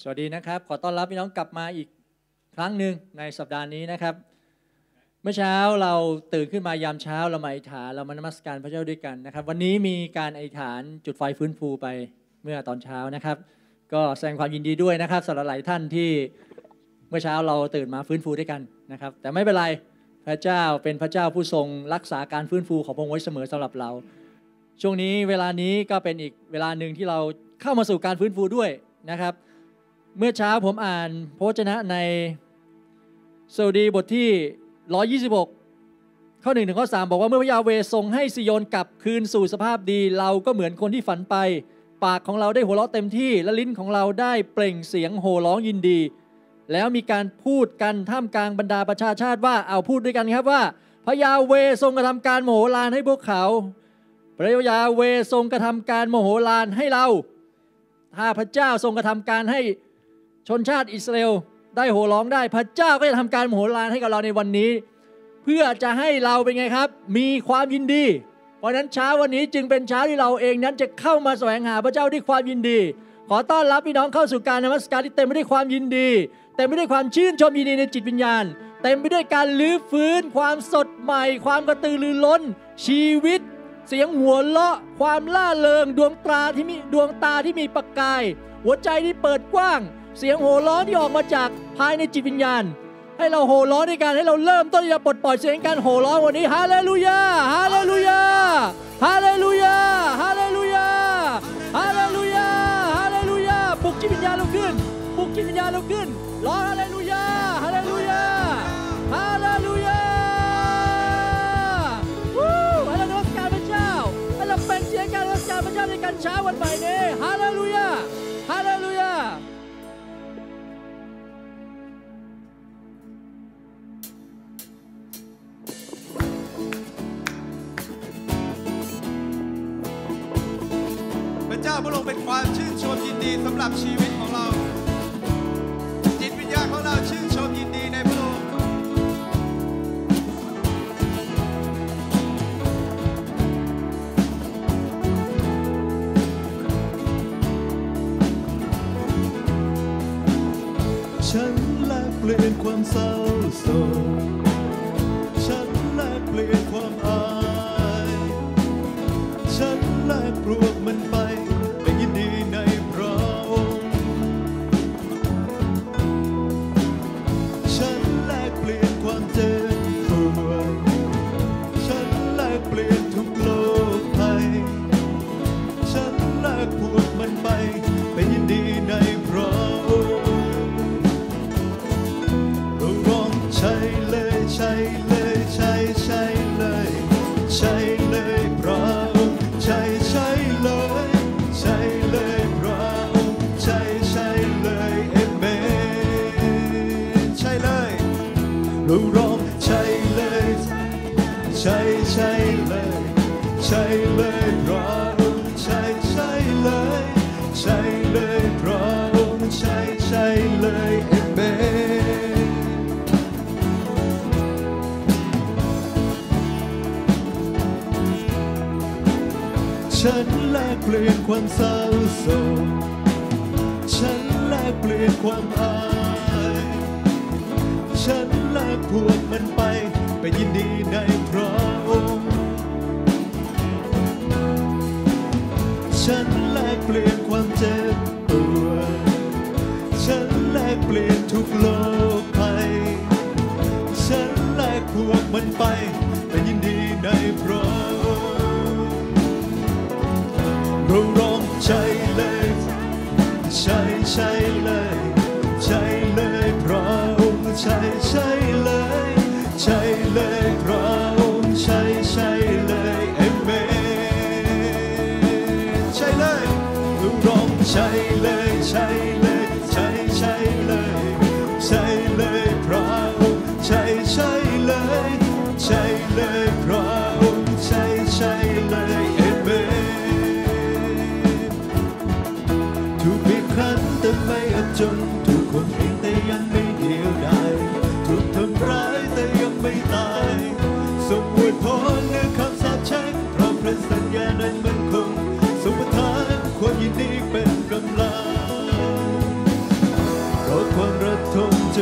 วัสดีนะครับขอต้อนรับพี่น้องกลับมาอีกครั้งหนึ่งในสัปดาห์นี้นะครับเมื่อเช้าเราตื่นขึ้นมายามเช้าเรามาอธิษฐานเรามานมัสการพระเจ้าด้วยกันนะครับวันนี้มีการอธิษฐานจุดไฟฟื้นฟูไปเมื่อตอนเช้านะครับก็แสดงความยินดีด้วยนะครับสำหรับหลายท่านที่เมื่อเช้าเราตื่นมาฟื้นฟูด้วยกันนะครับแต่ไม่เป็นไรพระเจ้าเป็นพระเจ้าผู้ทรงรักษาการฟื้นฟูของพระองค์ไว้เสมอสำหรับเราช่วงนี้เวลานี้ก็เป็นอีกเวลาหนึ่งที่เราเข้ามาสู่การฟื้นฟูด้วยนะครับเมื่อเช้าผมอ่านพระวจนะในสดุดีบทที่126ข้อ1ถึงข้อ3บอกว่าเมื่อพระยาเวห์ทรงให้ซิโยนกลับคืนสู่สภาพดีเราก็เหมือนคนที่ฝันไปปากของเราได้หัวเราะเต็มที่และลิ้นของเราได้เปล่งเสียงโห่ร้องยินดีแล้วมีการพูดกันท่ามกลางบรรดาประชาชาติว่าเอาพูดด้วยกันครับว่าพระยาเวห์ทรงกระทำการโมโหฬารให้พวกเขาพระยาเวห์ทรงกระทำการโมโหฬารให้เราถ้าพระเจ้าทรงกระทำการให้ชนชาติอิสราเอลได้โห่ร้องได้พระเจ้าก็จะทำการโมโหฬารให้กับเราในวันนี้เพื่อจะให้เราเป็นไงครับมีความยินดีเพราะนั้นเช้าวันนี้จึงเป็นเช้าที่เราเองนั้นจะเข้ามาแสวงหาพระเจ้าด้วยความยินดีขอต้อนรับพี่น้องเข้าสู่การนมัสการที่เต็มไปด้วยความยินดีเต็มไปด้วยความชื่นชมยินดีในจิตวิญญาณเต็มไปด้วยการลื้อฟื้นความสดใหม่ความกระตือรือร้นชีวิตเสียงหัวเราะความล่าเริงดวงตาที่มีประกายหัวใจที่เปิดกว้างเสียงโห่ร้องที่ออกมาจากภายในจิตวิญญาณให้เราโห่ร้องในการให้เราเริ่มต้นที่จะปลดปล่อยเสียงการโห่ร้องวันนี้ฮาเลลูยาฮาเลลูยาฮาเลลูยาฮาเลลูยาฮาเลลูยาฮาเลลูยาปลุกจิตวิญญาณเราขึ้นปลุกจิตวิญญาณเราขึ้นร้องฮาเลลูยาฮาเลลูยาฮาเลลูยาให้เรานมัสการพระเจ้าให้เราเป็นเสียงการนมัสการพระเจ้าในการเช้าวันใหม่นี้ฮาเลลูยาฮาเลลูยาพระเจ้าพระองค์เป็นความชื่นชมยินดีสำหรับชีวิตของเราจิตวิญญาณของเราชื่นชมยินดีในพระองค์ฉันแลกเปลี่ยนความเศร้าโศกฉันแลกเปลี่ยนความอายฉันแลกพวกมันไปและยินดีในพระองค์ฉันแลกเปลี่ยนความเจ็บปวดฉันแลกเปลี่ยนทุกโลกภัยฉันแลกพวกมันไปและยินดีในพระองค์เราร้องใช่เลยใช่เลยใช่ใช่เลยใช่เลยพระองค์ใช่ใช่เลยใช่เลยพระองค์ใช่ใช่เลยเอเมนใช่เลยเราร้องใช่เลยใช่ใช่เลยใช่เลยพระองค์ใช่ใช่เลยใช่เลยพระองค์ใช่ใช่เลยเอเมนฉันแลกเปลี่ยนความเศร้าโศกฉันแลกเปลี่ยนความอายฉันแลกพวกมันไปยินดีในพระองค์ฉันแลกเปลี่ยนความเจ็บปวดฉันแลกเปลี่ยนทุกโลกภัยฉันแลกพวกมันไปยินดีในพระองค์เราร้องใช่เลยใช่ใช่เลยใช่เลยพระองค์ใช่ใช่เลยใช่เลยพระองค์ใช่ใช่เลยเอเมนใช่เลยเราร้องใช่เลยใช่เลยใช่ใช่เลยใช่เลยพระองค์ใช่ใช่เลยใช่เลยพระองค์ใช่ใช่เลยเอเมนถูกบีบคั้นแต่ไม่อับจนถูกข่มเหงแต่ยังไม่เดียวดายถูกทำร้ายแต่ยังไม่ตายส่งอวยพรในคำสาปแช่งเพราะพระสัญญานั้นมั่นคงทรงประทานความยินดีเป็นกำลัง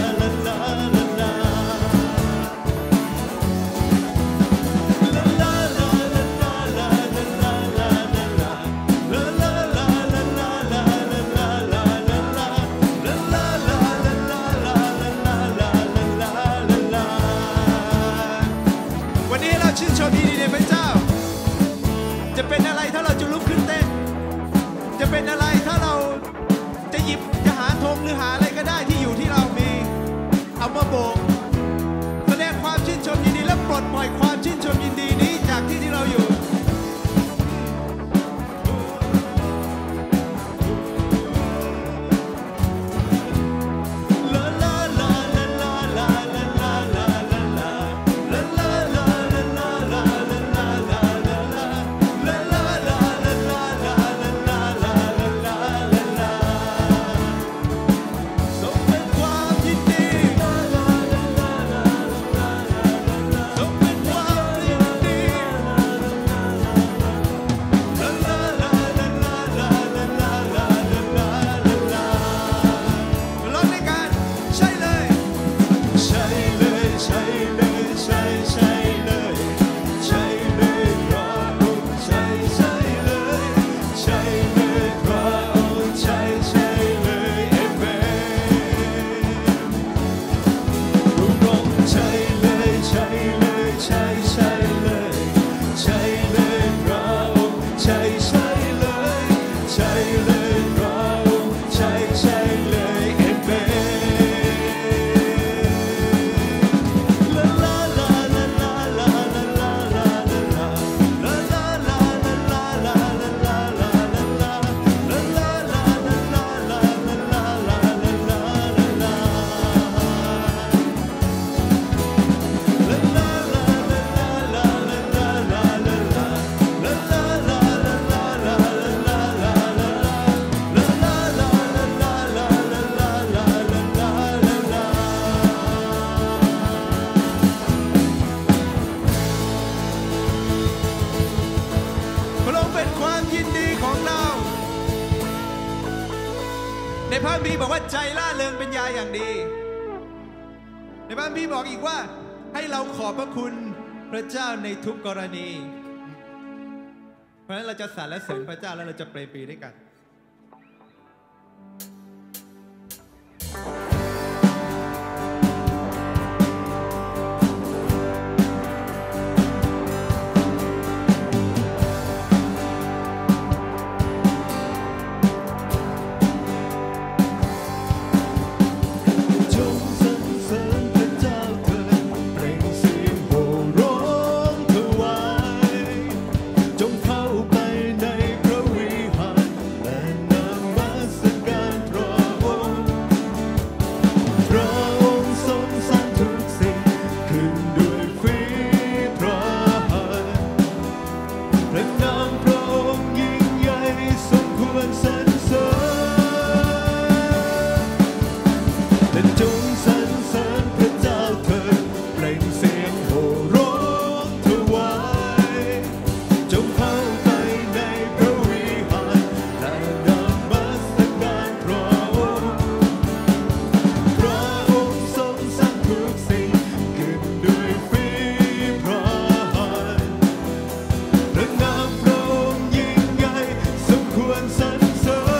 วันนี้เราชื่นชมยินดีในพระเจ้าจะเป็นอะไรถ้าเราจะลุกขึ้นเต้นจะเป็นอะไรถ้าเราจะหยิบจะหาธงหรือหาอะไรก็ได้ที่อยู่ที่เรามีเอามาโบกแสดงความชื่นชมยินดีและปลดปล่อยความชื่นชมยินดีนี้จากที่เราอยู่ในพระคัมภีร์บอกว่าใจล่าเริงเป็นยาอย่างดีในพระคัมภีร์บอกอีกว่าให้เราขอบพระคุณพระเจ้าในทุกกรณีเพราะฉะนั้นเราจะสรรเสริญพระเจ้าแล้วเราจะเปรย์ปรีด้วยกันจงสรรเสริญพระเจ้าเถิดเปล่งเสียงโห่ร้องถวายจงเข้าไปในพระวิหารและนมัสการพระองค์พระองค์ทรงสร้างทุกสิ่งขึ้นด้วยฝีพระหัตถ์พระนามพระองค์ยิ่งใหญ่สมควรสรรเสริญ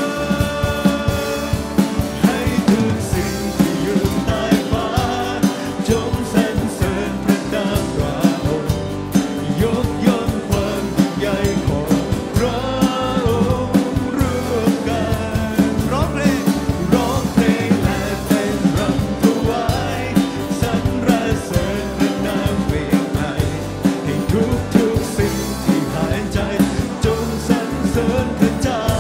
ให้ทุกสิ่งที่อยู่ใต้ฟ้าจงสรรเสริญพระนามพระองค์ยกย่องความยิ่งใหญ่ของพระองค์ร่วมกันร้องเพลงและเต้นรำถวายสรรเสริญพระนามเวียงในให้ทุกสิ่งที่หายใจจงสรรเสริญพระเจ้า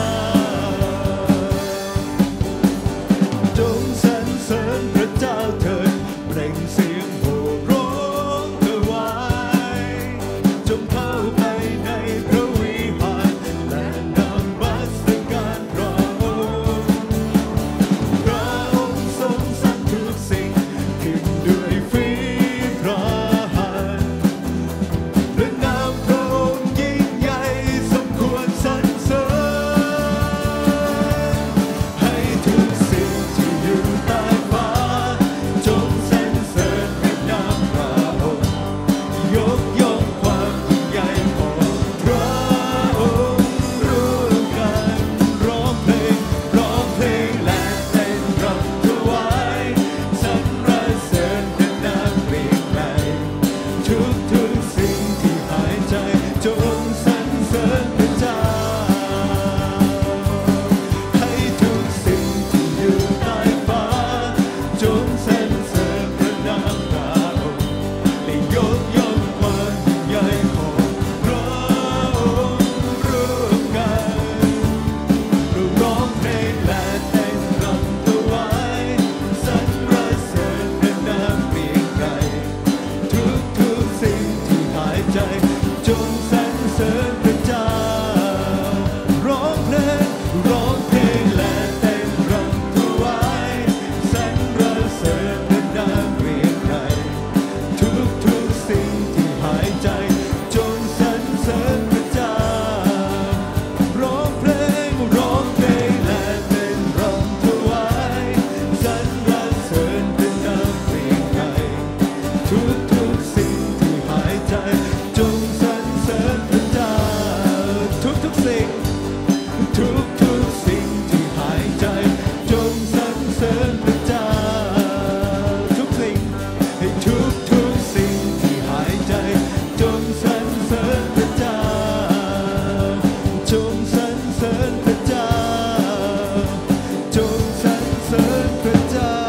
จงสรรเสริญพระเจ้าเถิดเปล่งเสียงโห่ร้องถวายจงเข้าไปในพระวิหารและนมัสการพระองค์พระองค์ทรงสร้างทุกสิ่งขึ้นด้วยฝีพระหัตถ์พระนามพระองค์ยิ่งใหญ่สมควรสรรเสริญให้ทุกสิ่งที่อยู่ใต้ฟ้าจงสรรเสริญพระนามพระองค์ยกย่องความยิ่งใหญ่ของพระองค์ร่วมกันร้องเพลงและเต้นรำถวายสรรเสริญพระนามเรียงในทุกสิ่งที่หายใจจงสรรเสริญพระเจ้าให้ทุกสิ่งที่อยู่ใต้ฟ้าจงสรรเสริญพระนามพระองค์และยกย่องความยิ่งใหญ่ของพระองค์ร่วมกันร้องเพลงและเต้นรำถวายสรรเสริญพระนามเพียงใดทุกสิ่งที่หายใจจงสรรเสริญพระเจ้าร้องเพลงและเต้นรำถวายสรรเสริญพระนามเพียงใดทุกสิ่งที่หายใจจงสรรเสริญพระเจ้าร้องเพลงและเต้นรำถวายสรรเสริญพระนามเพียงใดทุกสิ่งที่หายใจจงสรรเสริญพระเจ้าทุกสิ่งที่หายใจจงสรรเสริญพระเจ้าทุกสิ่งให้ทุกสิ่งที่หายใจจงสรรเสริญพระเจ้าจงสรรเสริญพระเจ้าจงสรรเสริญพระเจ้า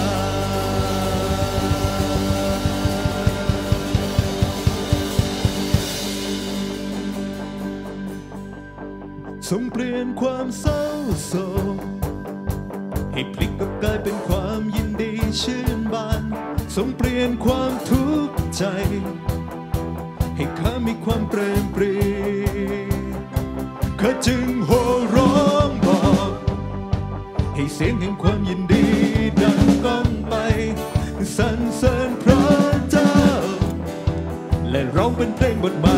ทรงเปลี่ยนความเศร้าโศกให้พลิกกลับกลายเป็นความยินดีชื่นบานทรงเปลี่ยนความทุกข์ใจให้ข้ามีความเปรมปรีข้าจึงโห่ร้องบอกให้เสียงแห่งความยินดีดังก้องไปสรรเสริญพระเจ้าและร้องเป็นเพลงบทใหม่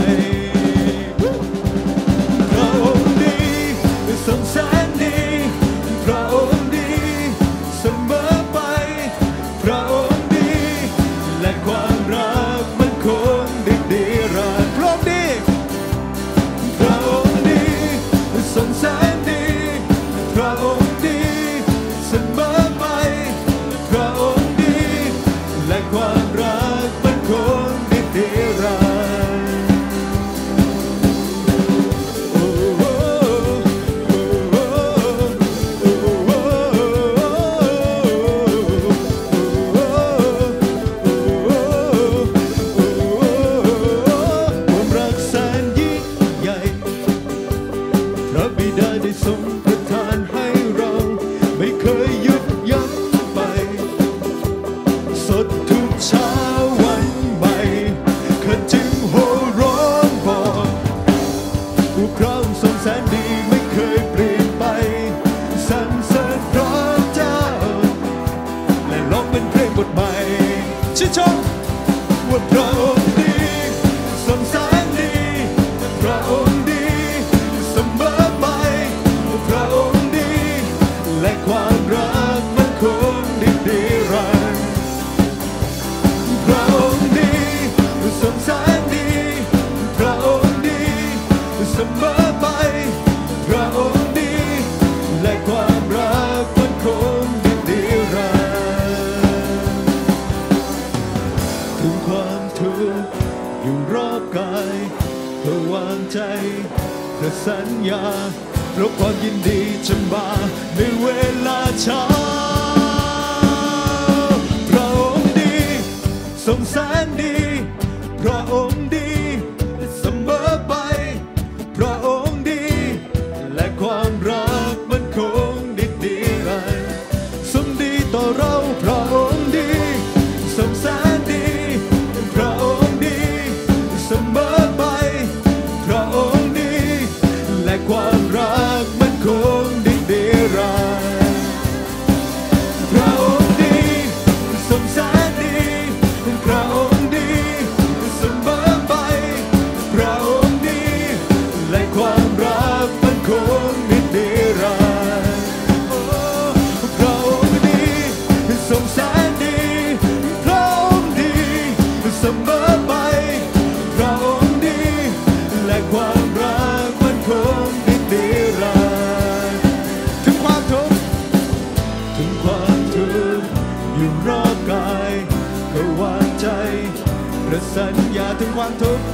พระองค์ดีทรงแสนดีพระองค์ดีเสมอไปพระองค์ดีและความรักมันคงดีราพระองค์ดีพระองค์ดีทรงแสนดีพระองค์ดีเสมอไปพระองค์ดีและความรักมันคงดีรา แสัญญาเพราะความยินดีจะมาในเวลาเช้าพระองค์ดีทรงแสนดีพระองค์ดีเสมอไปพระองค์ดีและความรักมันคงดีดีกันทรงดีต่อเราพระองค์ดีทรงแสนดีพระองค์ดีเสมอไปพระองค์ดีและความรักมันคงดีดีรันพระองค์ดีทรงแสนดีพระองค์ดีเสมอไปพระองค์ดีและความรักมันคงดีดีรันพระองค์ดีทรงแสนดีพระองค์ดีเสมอไปพระองค์ดีและความรักมันคงดีดีรันถึงความทุกข์อยู่รอบกายก็วางใจพระสัญญาถึงความทุกข์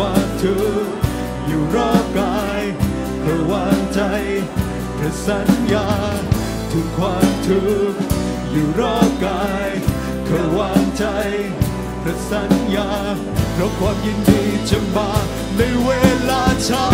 อยู่รอบกายก็วางใจพระสัญญาถึงความทุกข์อยู่รอบกายก็วางใจพระสัญญาเพราะความยินดีจะมาในเวลาเช้า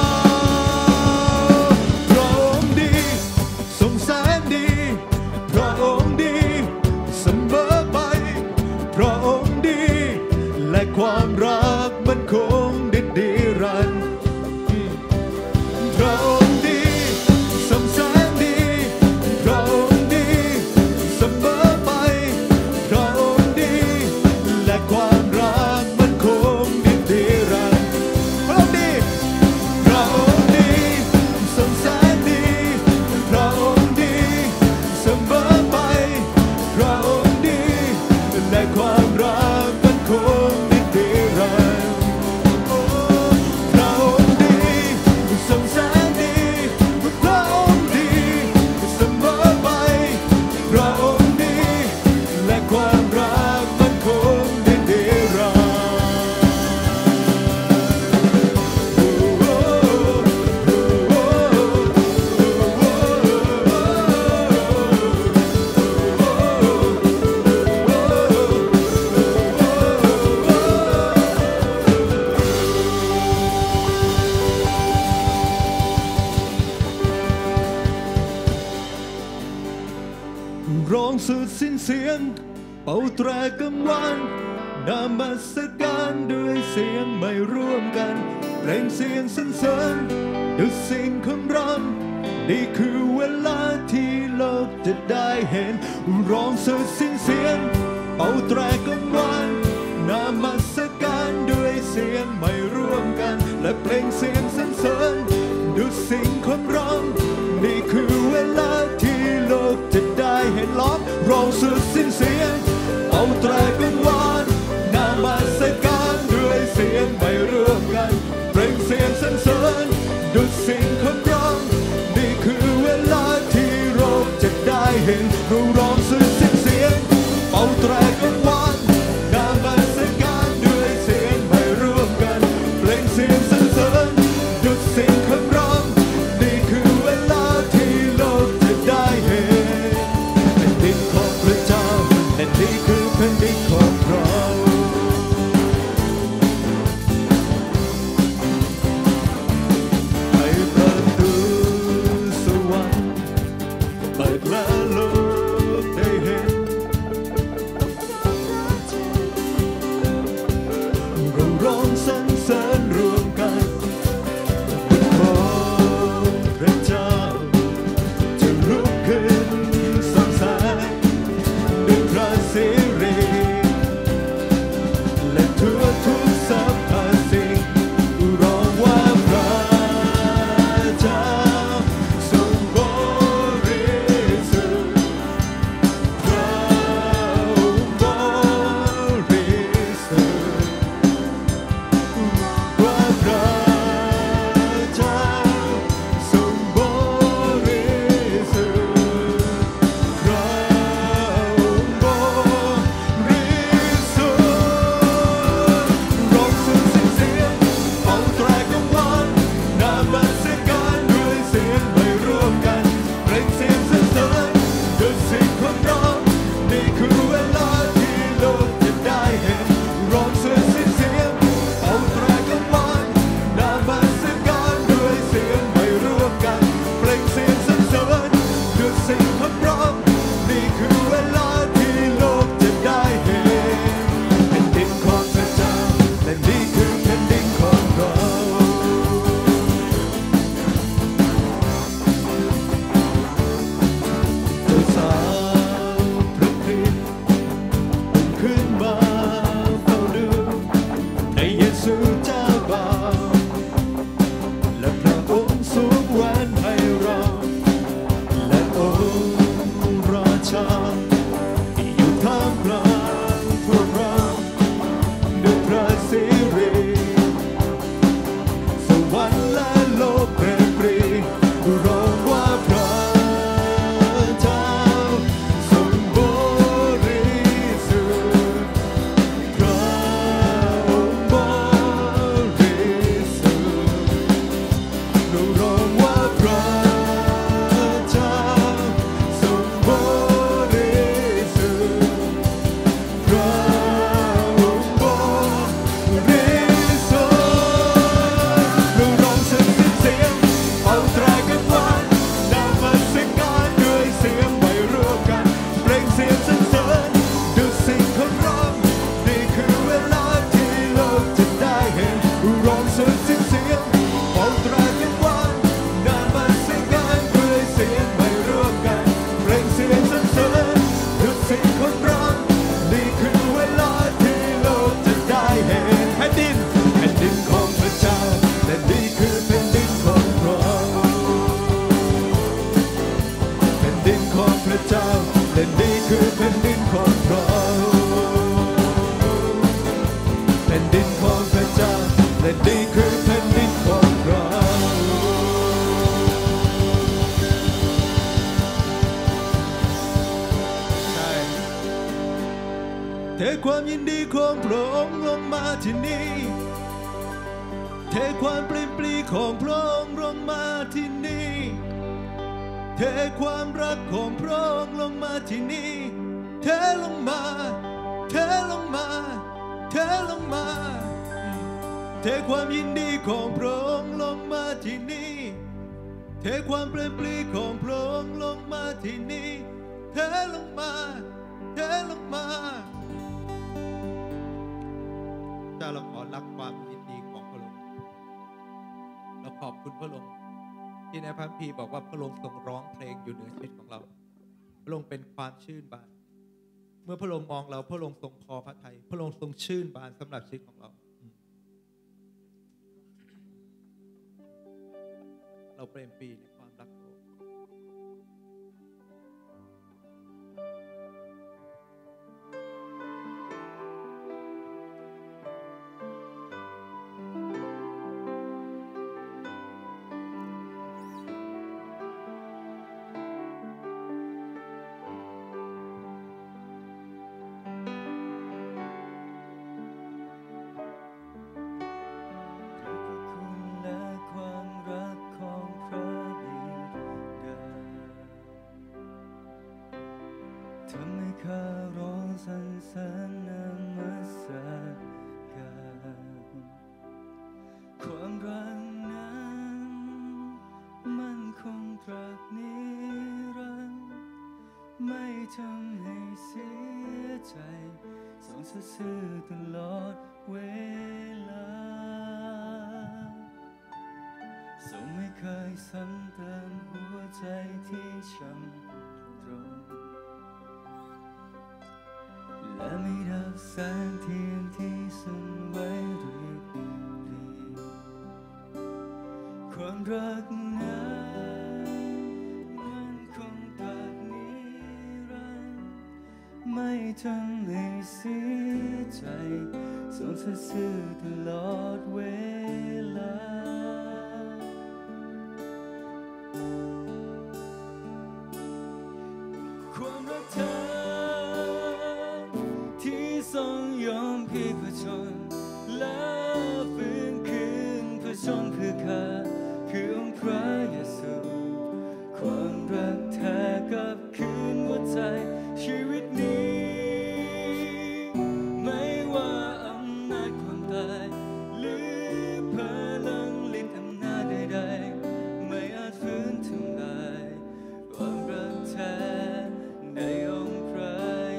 พระองค์ดีทรงแสนดีพระองค์ดีเสมอไปพระองค์ดีและความรักมันคงดีดีรันพระองค์ดีทรงแสนดีพระองค์ดีเสมอไปพระองค์ดีและความรักมันคงดีดีรันพระองค์ดีพระองค์ดีทรงแสนดีพระองค์ดีเสมอไปพระองค์ดีและความรักมันคงดีดีรันพระองค์ดีทรงแสนดีพระองค์ดีเสมอไปพระองค์ดีและความรักมันคงดีดีรันร้องสุดสิ้นเสียงเป่าแตรกังวานนมัสการด้วยเสียงไม่ร่วมกันเปล่งเสียงสรรเสริญด้วยสิ่งคำรำนี่คือเวลาที่โลกจะได้เห็นร้องสุดสิ้นเสียงเป่าแตรกังวานนมัสการด้วยเสียงไม่ร่วมกันและเปล่งเสียงสรรเสริญด้วยสิ่งคำรำนี่คือเวลาที่โลกจะได้เห็นร้องสุดสิ้นเสียงเอาแตรกังวานนมัสการด้วยเสียงไม่ร่วมกันเปล่งเสียงสรรเสริญด้วยสิ่งคำรำนี่คือเวลาที่โลกจะได้เห็นร้องสุดสิ้นเสียงเอาแตรกังวานนมัสการด้วยเสียงไม่ร่วมกันเปล่งเสียงสรรเสริญด้วยสิ่งคำรำนี่คือเวลาที่โลกจะได้เห็นแผ่นดินของพระเจ้าและนี่คือแผ่นดินของเราให้ประตูสวรรค์เปิดและโลกได้เห็นเราร้องสรรเสริญรวมกันของพระเจ้าจะลุกขึ้นสดใสด้วยพระสิริและทั่วทุกสรรพสิ่งร้องว่าพระเจ้าทรงบริสุทธิ์ระเจ้าและนี่คือแผ่นดินของเราแผ่นดินของพระเจ้าและนี่คือแผ่นดินของเราเทความยินดีของพระองค์ลงมาที่นี่เทความปลิ้มปลีของพระองค์ลงมาที่นี่เทความรักของพระองค์ลงมาที่นี่เทลงมาเทลงมาเทลงมาเทความยินดีของพระองค์ลงมาที่นี่เทความปลิ้มปลีของพระองค์ลงมาที่นี่เทลงมาเทลงมาเจ้าเราขอรับความยินดีของพระองค์เราขอบคุณพระองค์ที่ในพระคัมภีร์บอกว่าพระองค์ทรงร้องเพลงอยู่เหนือชีวิตของเราพระองค์เป็นความชื่นบานเมื่อพระองค์มองเราพระองค์ทรงพอพระทัยพระองค์ทรงชื่นบานสำหรับชีวิตของเราเปรมปรีในความรักพระองค์ทำให้ข้าร้องสรรเสริญนมัสการความรักนั้นมั่นคงตราบนิรันดร์ไม่ทำให้เสียใจทรงซื่อตลอดเวลาทรงไม่เคยซ้ำเติมหัวใจที่ช้ำตรงและไม่ดับแสงเทียนที่ส่องไว้เรียบเรียงความรักนั้นมันคงตราบนิรันดร์ไม่ทำให้เสียใจทรงซื่อตลอดเวลาความรักเธอทรงยอมพิพชนและฟื้นคืนพระชนเพื่อข้าคือองค์พระเยซูความรักแท้กับคืนหัวใจชีวิตนี้ไม่ว่าอำนาจความตายหรือพลังฤทธิ์อำนาจใดๆไม่อาจฟื้นทำลายความรักแท้ในองค์พระ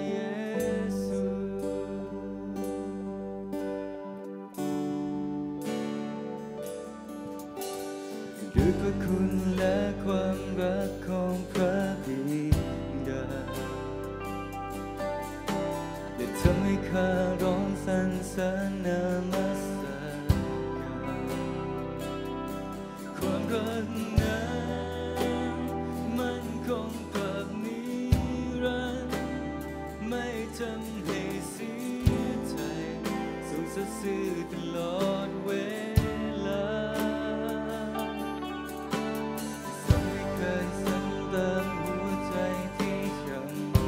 ด้วยพระคุณและความรักของพระบิดาได้ทำให้ข้าร้องสรรเสริญนมัสการความรักนั้นมันคงตราบนิรันดร์ไม่ทำให้เสียใจทรงซื่อตลอดเวลา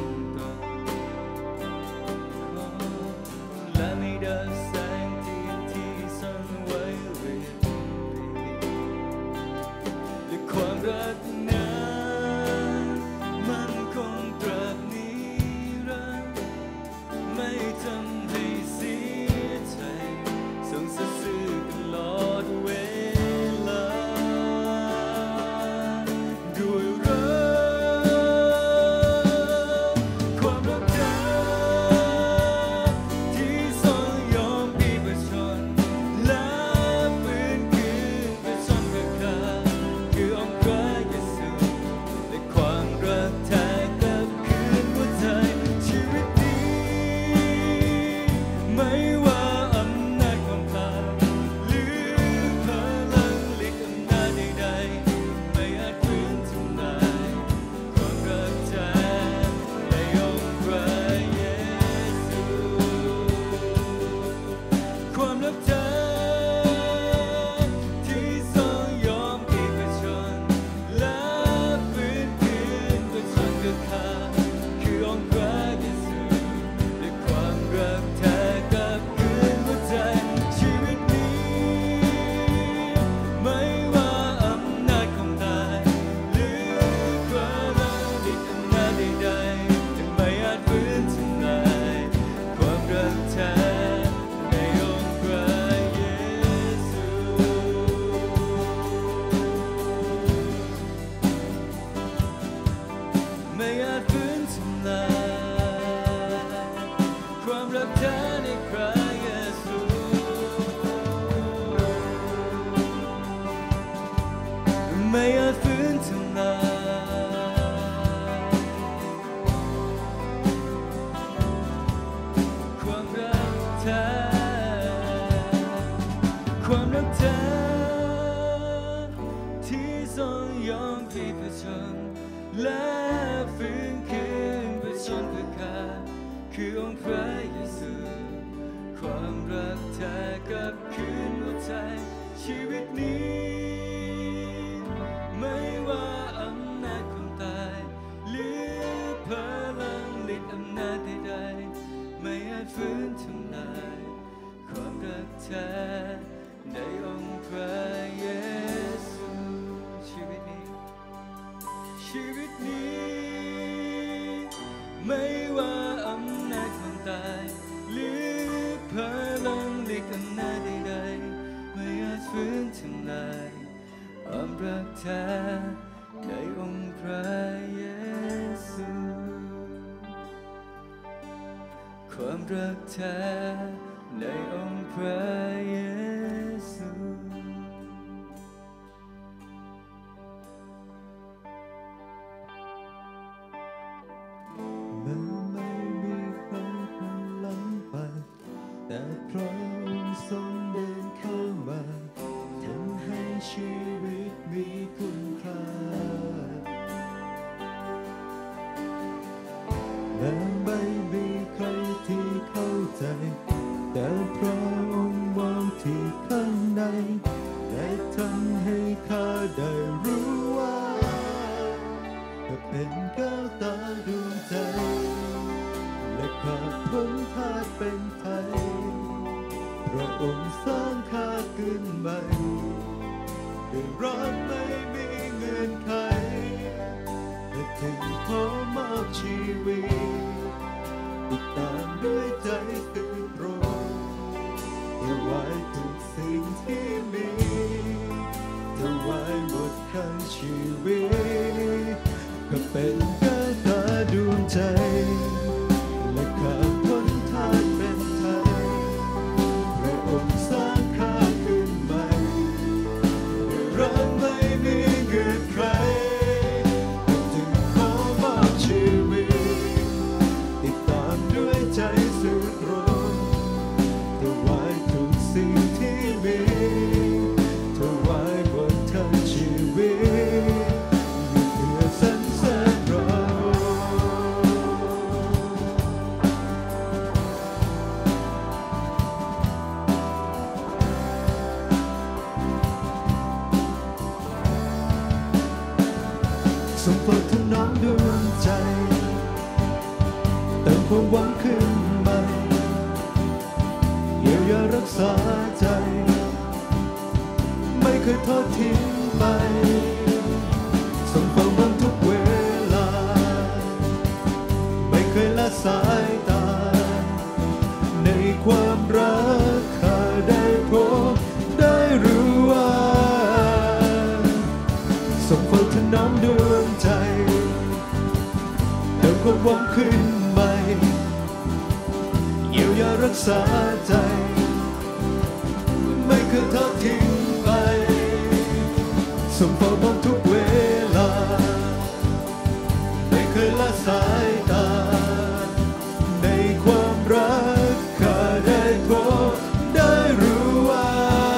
แลายความรักแท้ในพระเยซูไม่อาจฝืนทำลายความรักแท้ความรักแท้ที่ทรงยอมที่ผจญและฟื้นคืนผจญเพื่อข้าคือองค์พระเยซูความรักแท้กับคืนหัวใจชีวิตนี้ไม่ว่าอำนาจความตายหรือพลังฤทธิ์อำนาจใดๆไม่อาจฝืนทำลายความรักแท้ในองค์พระเยซูชีวิตนี้ไม่ว่าอำนาจความตายหรือพลังฤทธิ์อำนาจใดๆไม่อาจฝืนทำลายความรักแท้ในองค์พระเยซูความรักแท้ในองค์พระเยซูแม้ไม่มีใครหันหลังไปแต่พระองค์ทรงเดินเข้ามาทำให้ชีวิตมีคุณค่าแม้ไม่มีใครที่เข้าใจแต่พระองค์มองที่ข้างในและทำให้ข้าได้รู้ว่าข้าเป็นแก้วตาดวงใจและข้าพ้นทาสเป็นไทยพระองค์สร้างข้าขึ้นใหม่ด้วยรักไม่มีเงื่อนไขและถึงขอมอบชีวิตติดตามด้วยใจตื่นรู้ถวายทุกสิ่งที่มีถวายหมดทั้งชีวิตก็เป็นแก้วตาดวงใจและข้าพ้นทาสเป็นไทยพระองค์สร้างข้าขึ้นใหม่รักไม่มีเงื่อนไขจึงขอมอบชีวิตติดตามด้วยใจซื่อตรงถวายทุกสิ่งที่มีถวายหมดทั้งชีวิตอยู่เพื่อสรรเสริญพระองค์ทรงโปรดถนอมดวงใจเติมความหวังขึ้นใหม่เยียวยารักษาใจไม่เคยทอดทิ้งไปทรงเฝ้าบ้างทุกเวลาไม่เคยละสายตาในความรักข้าได้พบได้รู้ว่าทรงเฝ้าถนอมดวงใจเติมความหวังขึ้นใหม่เยียวยารักษาใจไม่เคยทอดทิ้งไปทรงเฝ้ามองทุกเวลาไม่เคยละสายตาในความรักข้าได้พบได้รู้ว่า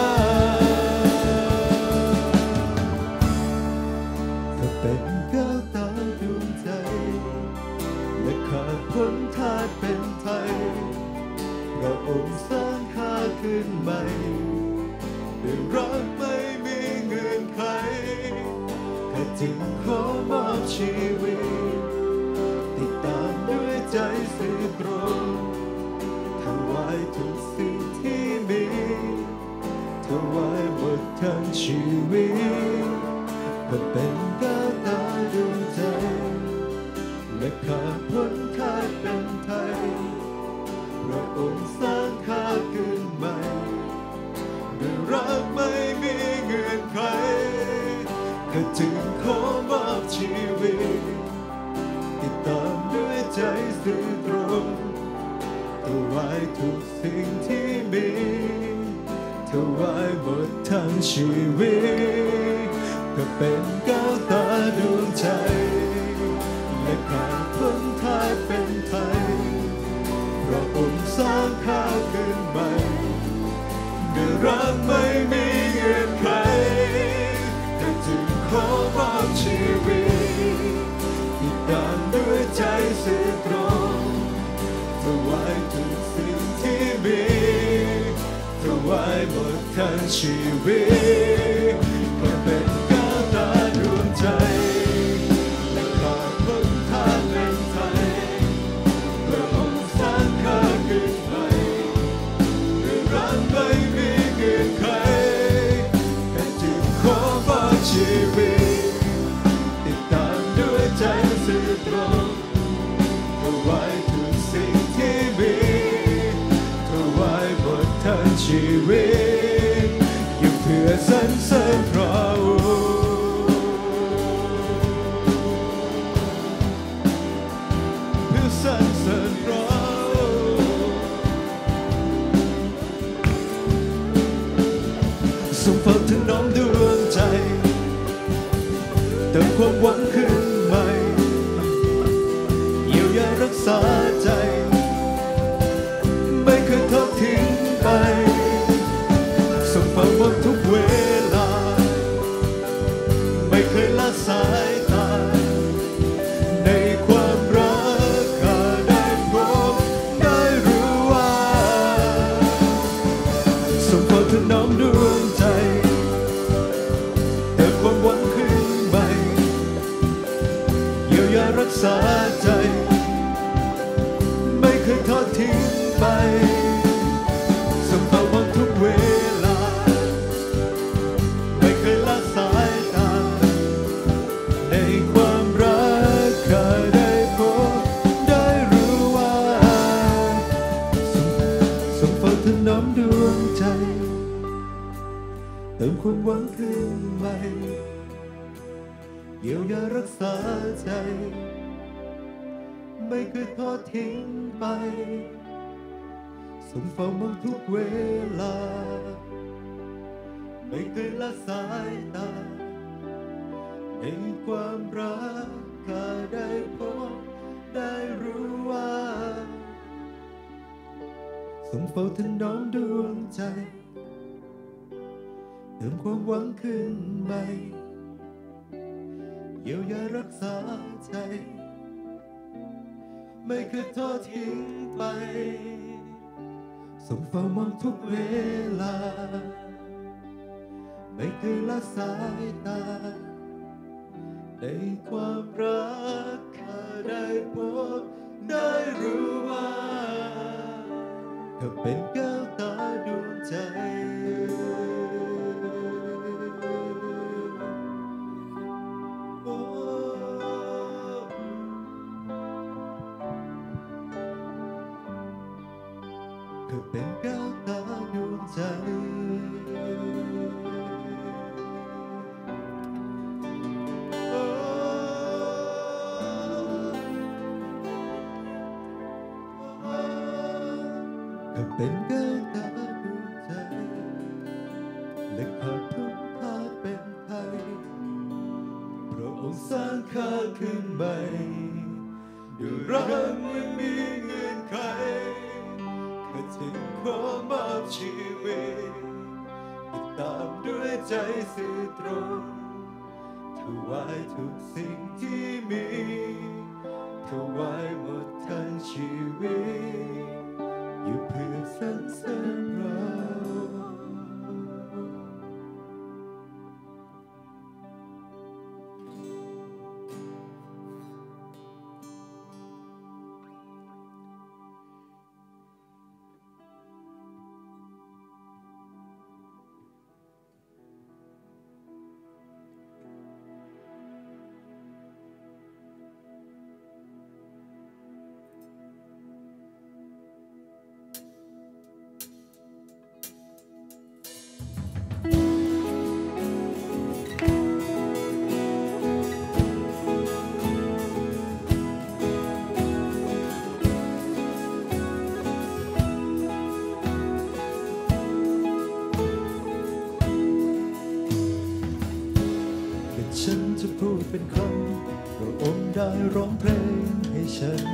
ข้าเป็นแก้วตาดวงใจและข้าพ้นทาสเป็นไทยพระองค์สร้างข้าขึ้นใหม่ด้วยรักไม่มีเงื่อนไขข้าจึงขอมอบชีวิตติดตามด้วยใจซื่อตรงถวายทุกสิ่งที่มีถวายหมดทั้งชีวิตข้าเป็นแก้วตาดวงใจและข้าพ้นทาสเป็นไทยพระองค์สร้างข้าขึ้นใหม่ด้วยรักไม่มีเงื่อนไขข้าจึงขอมอบชีวิตติดตามด้วยใจสื่อตรงถวายทุกสิ่งที่มีถวายหมดทั้งชีวิตก็เป็นแก้วตาดวงใจและขาดพ้นทายเป็นไทยเพราะองค์สร้างข้าขึ้นใหม่ด้วยรักไม่มีเงื่อนไขแต่จึงขอมอบชีวิตที่ดำด้วยใจสื่อตรงถวายทุกสิ่งที่มีถวายหมดทั้งชีวิตเพื่อเป็นก้าวตาดวงใจและขาดพ้นทางเป็นไทยเพื่อองค์สร้างข้าขึ้นใหม่ด้วยรักไม่มีเงื่อนไขแต่จึงขอมอบชีวิตติดตามด้วยใจสื่อตรงถวายทุกสิ่งที่มีถวายหมดทั้งชีวิตอยู่เพื่อสรรเสริญพระองค์เพื่อสรรเสริญพระองค์ทรงเฝ้าถนอมดวงใจเติมความหวังขึ้นใหม่เยียวยารักษาใจไม่เคยทอดทิ้งไปทรงเฝ้ามองทุกเวลาไม่เคยละสายตาในความรักข้าได้พบได้รู้ว่าทรงเฝ้าถนอมดวงใจเติมความหวังขึ้นใหม่เยียวยารักษาใจไม่เคยทอดทิ้งไปทรงเฝ้ามองทุกเวลาไม่เคยละสายตาในความรักข้าได้พบได้รู้ว่าทรงเฝ้าถนอมดวงใจเติมความหวังขึ้นใหม่เยียวยารักษาใจไม่เคยทอดทิ้งไปทรงเฝ้ามองทุกเวลาไม่เคยละสายตาในความรักข้าได้พบได้รู้ว่าทรงเฝ้าถนอมดวงใจเติมความหวังขึ้นใหม่เยียวยารักษาใจไม่เคยทอดทิ้งไปทรงเฝ้ามองทุกเวลาไม่เคยละสายตาในความรักข้าได้พบได้รู้ว่าเธอเป็นแก้วตาดวงใจเธอเป็นแก้วตาดวงใจเธอเป็นแก้วตาดวงใจและขาดทุกทางเป็นไทยพระองค์สร้างข้าขึ้นใหม่ด้วยรักไม่มีเงื่อนไขข้าจึงขอมอบชีวิตติดตามด้วยใจสื่อตรงถวายทุกสิ่งที่มีถวายหมดทั้งชีวิตอยู่เพื่อสรรเสริญเราเร้องเพลงให้ฉัน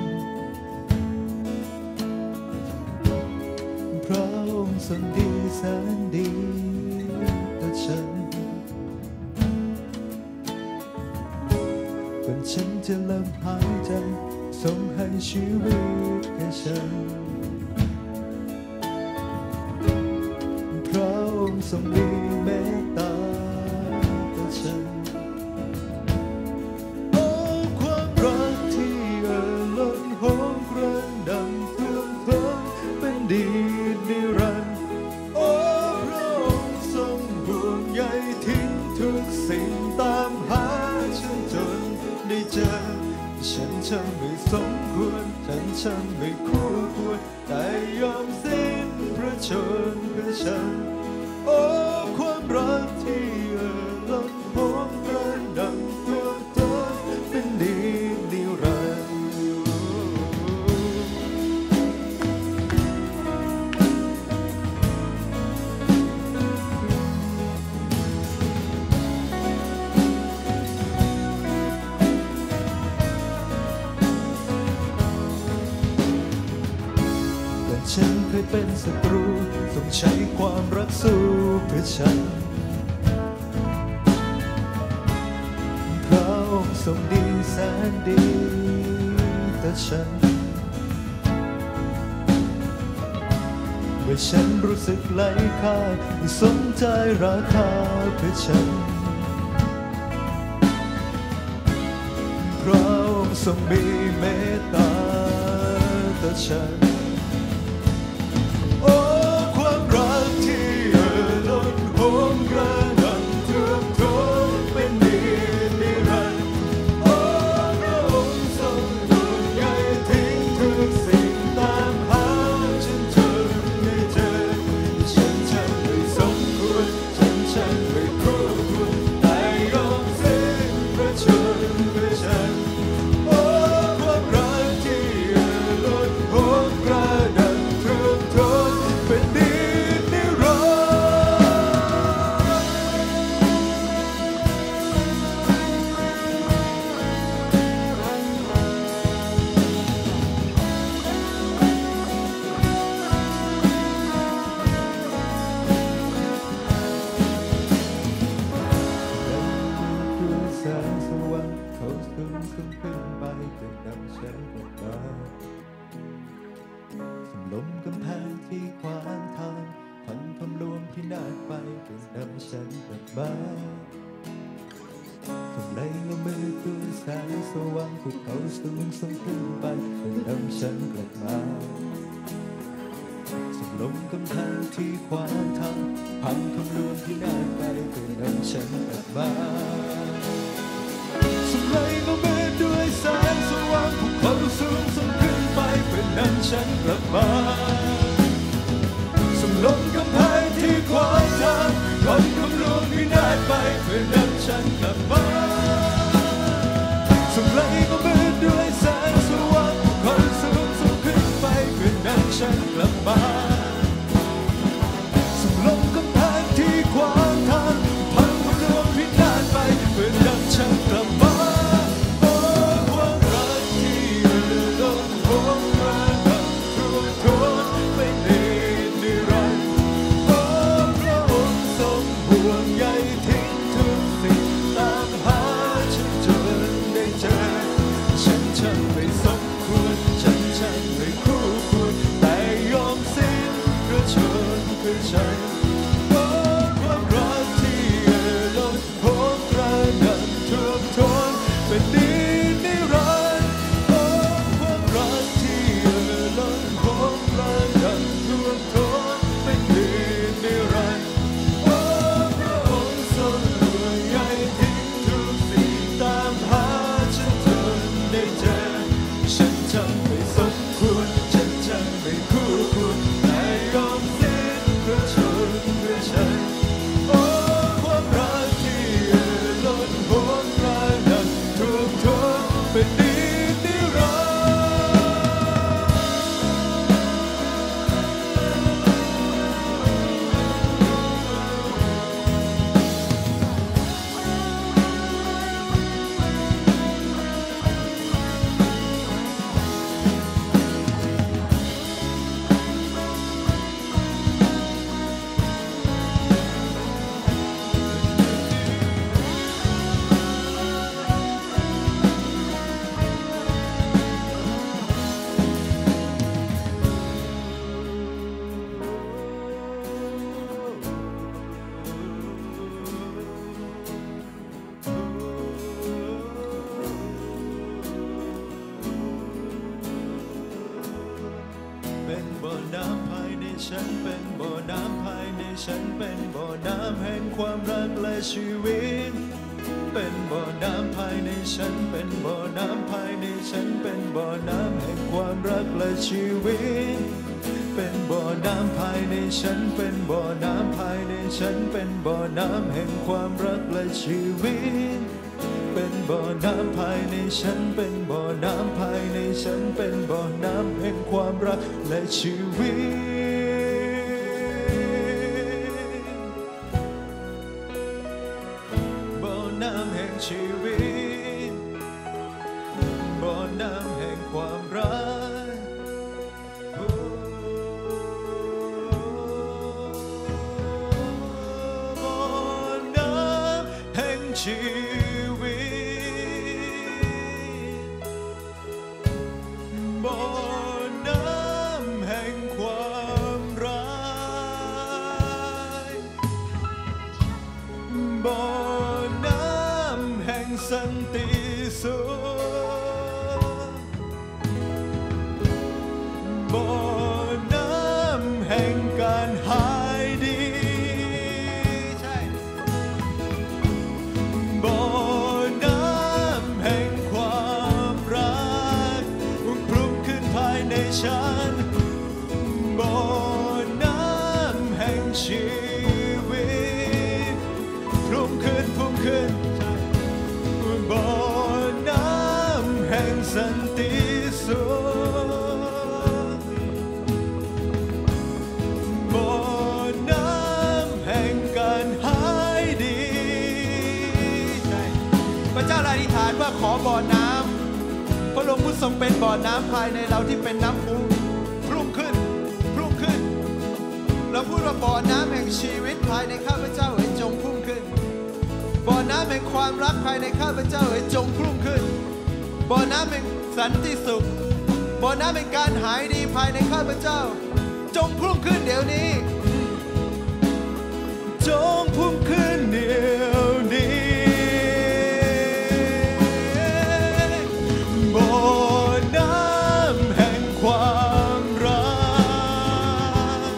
เพราะองค์ทรงดีแสนดีต่อฉันก่อนฉันจะเริ่มหายใจทรงให้ชีวิตแก่ฉันเพราะองค์ทรงมีเมตตาต่อฉันโอ้ความรักที่ล้นหอมกระหน่ำท่วมท้นเป็นดีนิรันดร์โอ้พระองค์ทรงห่วงใยทิ้งทุกสิ่งตามหาฉันจนได้เจอฉันช่างไม่สมควรฉันช่างไม่คู่ควรแต่ยอมสิ้นพระชนเพื่อฉันโอ้ความรักที่ล้นหอมกระหน่ำท่วมท้นเป็นดีนิรันดร์ฉันเคยเป็นศัตรูต้องใช้ความรักสู้เพื่อฉันพระองค์ทรงดีแสนดีต่อฉันเมื่อฉันรู้สึกไร้ค่าไม่สนใจราคาเพื่อฉันพระองค์ทรงมีเมตตาต่อฉันลมกำแพงที่ขวางทางพังความรวมพินาศไปเป็นนำฉันกลับมาทำไรลงมือคือแสงสว่างภูเขาสูงส่งขึ้นไปเป็นนำฉันกลับมาส่งลมกำแพงที่ขวางทางพังความรวมพินาศไปเป็นนำฉันกลับมาส่งไรลงมือด้วยแสงสว่างภูเขาสูงส่งขึ้นไปเป็นนำฉันกลับมาส่งลมกำแพงที่ขวางทางพังความรวมพินาศไปเป็นนำฉันกลับมาส่งไรก็มืดด้วยแสงสว่างภูเขาสูงส่งขึ้นไปเป็นนำฉันกลับมาส่งลมกำแพงที่ขวางทางพังความรวมพินาศไปเป็นนำฉันกลับมาฉันน้ำภายในฉันเป็นบ่อน้ำภายในฉันเป็นบ่อน้ำแห่งความรักและชีวิตเป็นบ่อน้ำภายในฉันเป็นบ่อน้ำภายในฉันเป็นบ่อน้ำแห่งความรักและชีวิตเป็นบ่อน้ำภายในฉันเป็นบ่อน้ำภายในฉันเป็นบ่อน้ำแห่งความรักและชีวิตเป็นบ่อน้ำภายในฉันเป็นบ่อน้ำภายในฉันเป็นบ่อน้ำแห่งความรักและชีวิตบ่อน้ำแห่งชีวิตบ่อน้ำแห่งความรักบ่อน้ำแห่งชีวิตบ่อน้ำแห่งความรักบ่อน้ำแห่งสันติสุขบ่อน้ำแห่งการหายดีใช่บ่อน้ำแห่งความรักปรุงขึ้นภายในฉันบ่อน้ำแห่งชีวิตปรุงขึ้นบ่อน้ำแห่งสันติสุขบ่อน้ำแห่งการหายดีพระเจ้าอธิษฐานว่าขอบ่อน้ำพระองค์ผู้ทรงเป็นบ่อน้ำภายในเราที่เป็นน้ำพุ่งขึ้นเราพูดว่าบ่อน้ำแห่งชีวิตภายในข้าพเจ้าจงพุ่งขึ้นบ่อน้ำแห่งความรักภายในข้าพเจ้าจงพุ่งขึ้นบ่อน้ำแห่งสันติสุขบ่อน้ำแห่งการหายดีภายในข้าพเจ้าจงพุ่งขึ้นเดี๋ยวนี้จงพุ่งขึ้นเดี๋ยวนี้บ่อน้ำแห่งความรัก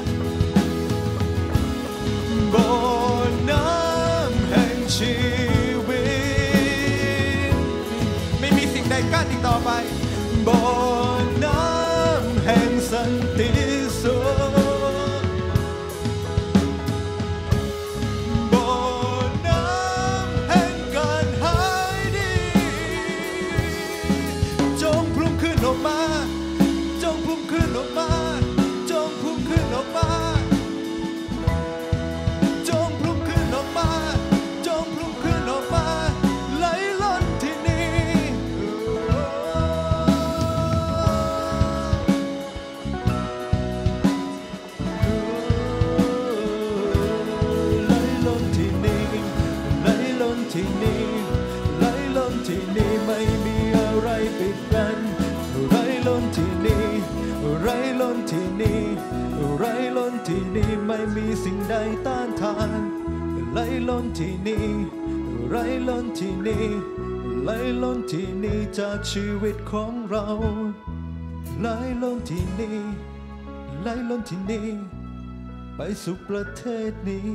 บ่อน้ำแห่งชีวิตไม่มีสิ่งใดกั้นอีกต่อไปบ่อน้ำแห่งสันติสุขบ่อน้ำแห่งการหายดีจงพุ่งขึ้นออกมาจงพุ่งขึ้นออกมาจงพุ่งขึ้นออกมาจงพุ่งขึ้นออกมาจงพุ่งขึ้นออกมาไหลล้นที่นี่ไหลล้นที่นี่ไหลล้นที่นี่ไหลล้นที่นี่ไม่มีอะไรปิดกั้นไหลล้นที่นี่ไหลล้นที่นี่ไหลล้นที่นี่ไม่มีสิ่งใดต้านทานไหลล้นที่นี่ไหลล้นที่นี่ไหลล้นที่นี่จากชีวิตของเราไหลล้นที่นี่ไหลล้นที่นี่ไปสู่ประเทศนี้